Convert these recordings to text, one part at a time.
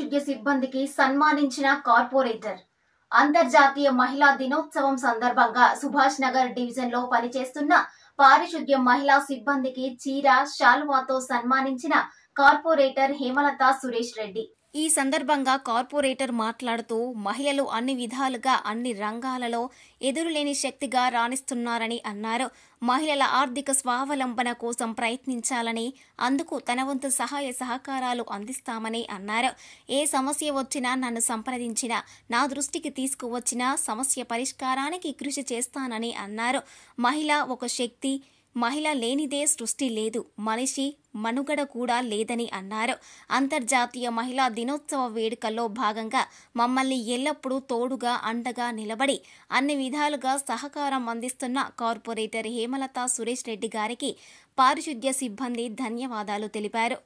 పారిశుద్ధ్య సిబ్బందికి సన్మానించిన కార్పొరేటర్. అంతర్జాతీయ మహిళా దినోత్సవం సందర్భంగా సుభాష్ నగర్ డివిజన్లో పనిచేస్తున్న పారిశుద్ధ్య మహిళా సిబ్బందికి చీర, శాలువాతో సన్మానించిన కార్పొరేటర్ హేమలత సురేష్ రెడ్డి. ఈ సందర్భంగా కార్పొరేటర్ మాట్లాడుతూ మహిళలు అన్ని విధాలుగా అన్ని రంగాలలో ఎదురులేని శక్తిగా రాణిస్తున్నారని అన్నారు. మహిళల ఆర్థిక స్వావలంబన కోసం ప్రయత్నించాలని, అందుకు తన వంతు సహాయ సహకారాలు అందిస్తామని అన్నారు. ఏ సమస్య వచ్చినా నన్ను సంప్రదించినా, నా దృష్టికి తీసుకువచ్చినా సమస్య పరిష్కారానికి కృషి చేస్తానని అన్నారు. మహిళ ఒక శక్తి, మహిళ లేనిదే సృష్టి లేదు, మనిషి మనుగడ కూడా లేదని అన్నారు. అంతర్జాతీయ మహిళా దినోత్సవ వేడుకల్లో భాగంగా మమ్మల్ని ఎల్లప్పుడూ తోడుగా అండగా నిలబడి అన్ని విధాలుగా సహకారం అందిస్తున్న కార్పొరేటర్ హేమలత సురేష్ రెడ్డి గారికి పారిశుద్ధ్య సిబ్బంది ధన్యవాదాలు తెలిపారు.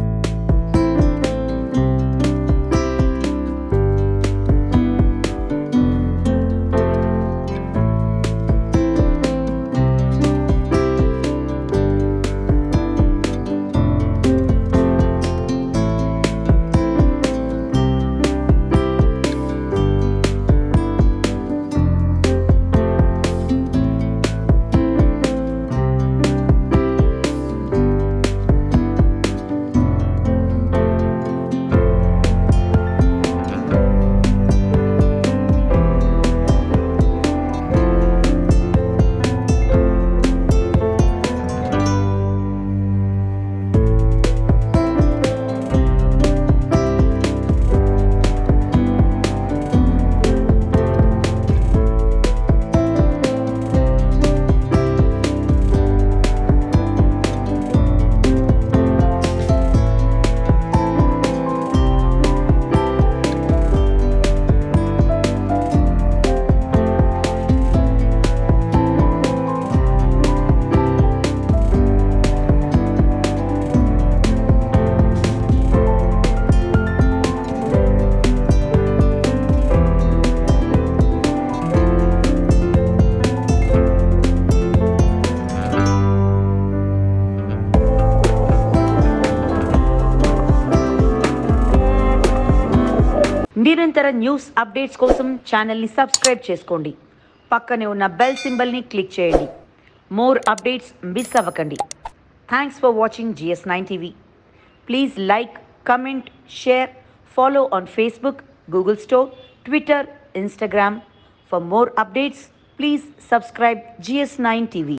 నిరంతర న్యూస్ అప్డేట్స్ కోసం ఛానల్ని సబ్స్క్రైబ్ చేసుకోండి. పక్కనే ఉన్న బెల్ సింబల్ని క్లిక్ చేయండి. మోర్ అప్డేట్స్ మిస్ అవ్వకండి. Thanks for watching GS9 TV. Please like, comment, share, follow on Facebook, Google Store, Twitter, Instagram. For more updates, please subscribe GS9 TV.